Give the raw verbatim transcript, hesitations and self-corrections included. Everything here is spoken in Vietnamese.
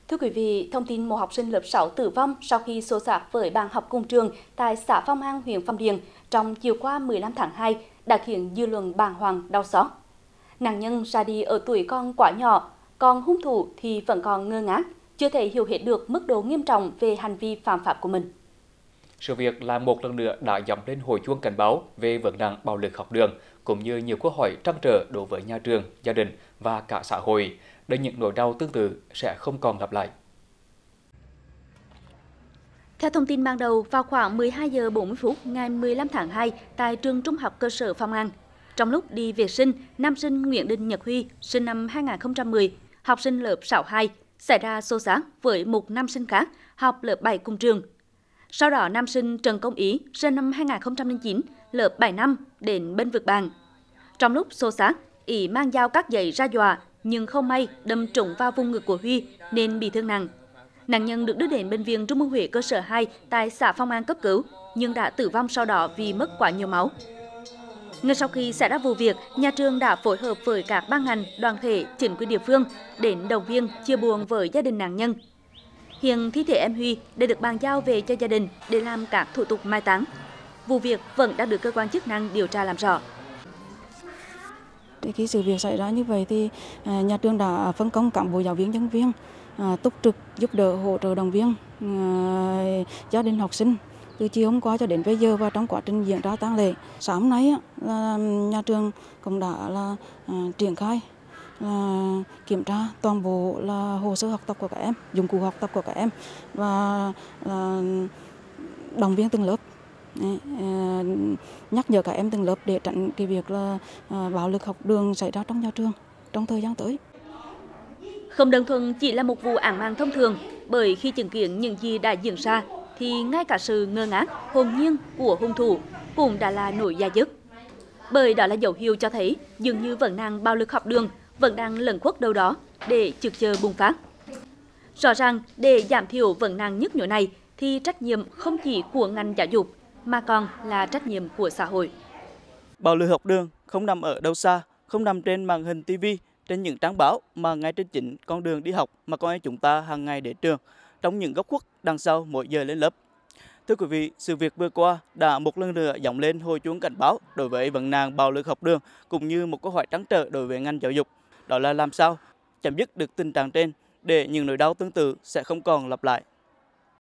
Thưa quý vị, thông tin một học sinh lớp sáu tử vong sau khi xô xát với bạn học cùng trường tại xã Phong An, huyện Phong Điền trong chiều qua mười lăm tháng hai đã khiến dư luận bàng hoàng đau xót. Nạn nhân ra đi ở tuổi còn quá nhỏ, còn hung thủ thì vẫn còn ngơ ngác, chưa thể hiểu hết được mức độ nghiêm trọng về hành vi phạm pháp của mình. Sự việc là một lần nữa đã dóng lên hồi chuông cảnh báo về vấn nạn bạo lực học đường, cũng như nhiều câu hỏi trăn trở đối với nhà trường, gia đình và cả xã hội, để những nỗi đau tương tự sẽ không còn lặp lại. Theo thông tin ban đầu, vào khoảng mười hai giờ bốn mươi phút ngày mười lăm tháng hai tại trường Trung học cơ sở Phong An, trong lúc đi vệ sinh, nam sinh Nguyễn Đình Nhật Huy, sinh năm hai nghìn không trăm mười, học sinh lớp sáu hai, xảy ra xô xát với một nam sinh khác học lớp bảy cùng trường. Sau đó, nam sinh Trần Công Ý, sinh năm hai nghìn không trăm lẻ chín, lớp bảy năm, đến bên vực bạn. Trong lúc xô xát, Ý mang dao cắt giấy ra dọa, nhưng không may đâm trúng vào vùng ngực của Huy nên bị thương nặng. Nạn nhân được đưa đến bệnh viện Trung ương Huế cơ sở hai tại xã Phong An cấp cứu, nhưng đã tử vong sau đó vì mất quá nhiều máu. Ngay sau khi xảy ra vụ việc, nhà trường đã phối hợp với các ban ngành, đoàn thể, chính quyền địa phương đến động viên, chia buồn với gia đình nạn nhân. Hiện thi thể em Huy đã được bàn giao về cho gia đình để làm các thủ tục mai táng. Vụ việc vẫn đang được cơ quan chức năng điều tra làm rõ. Khi sự việc xảy ra như vậy thì nhà trường đã phân công cán bộ giáo viên, nhân viên túc trực giúp đỡ, hỗ trợ, động viên gia đình học sinh từ chiều hôm qua cho đến bây giờ và trong quá trình diễn ra tang lễ. Sáng nay là nhà trường cũng đã là triển khai là kiểm tra toàn bộ là hồ sơ học tập của các em, dụng cụ học tập của các em và là động viên từng lớp, nhắc nhở các em từng lớp để tránh cái việc là bạo lực học đường xảy ra trong nhà trường trong thời gian tới. Không đơn thuần chỉ là một vụ án mạng thông thường, bởi khi chứng kiến những gì đã diễn ra thì ngay cả sự ngơ ngác, hồn nhiên của hung thủ cũng đã là nỗi dai dứt. Bởi đó là dấu hiệu cho thấy dường như vấn nạn bạo lực học đường vẫn đang lẩn khuất đâu đó để trực chờ bùng phát. Rõ ràng để giảm thiểu vấn nạn nhức nhối này thì trách nhiệm không chỉ của ngành giáo dục mà còn là trách nhiệm của xã hội. Bạo lực học đường không nằm ở đâu xa, không nằm trên màn hình ti vi, trên những trang báo mà ngay trên chính con đường đi học mà con em chúng ta hàng ngày đến trường, trong những góc khuất đằng sau mỗi giờ lên lớp. Thưa quý vị, sự việc vừa qua đã một lần nữa dóng lên hồi chuông cảnh báo đối với vấn nạn bạo lực học đường, cũng như một câu hỏi trăn trở đối với ngành giáo dục. Đó là làm sao chấm dứt được tình trạng trên để những nỗi đau tương tự sẽ không còn lặp lại.